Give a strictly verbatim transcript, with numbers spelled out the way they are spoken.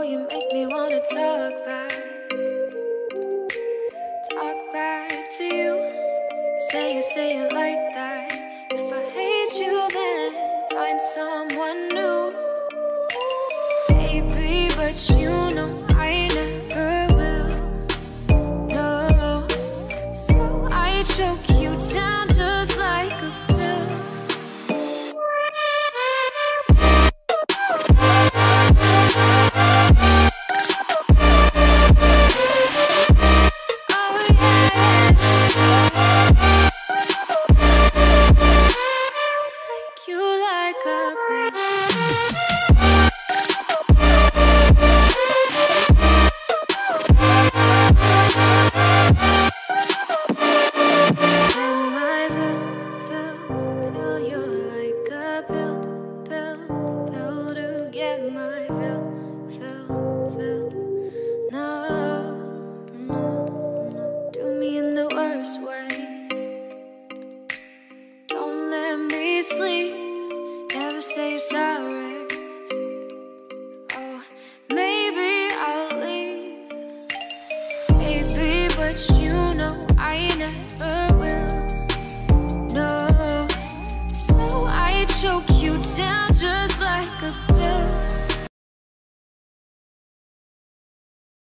Oh, you make me wanna talk back, talk back to you. Say it, say it like that. If I hate you, then find someone new. Baby, but you know I never will. No, so I choke you down just like a pill. Say sorry. Oh, maybe I'll leave, baby, but you know I never will. No, so I choke you down just like a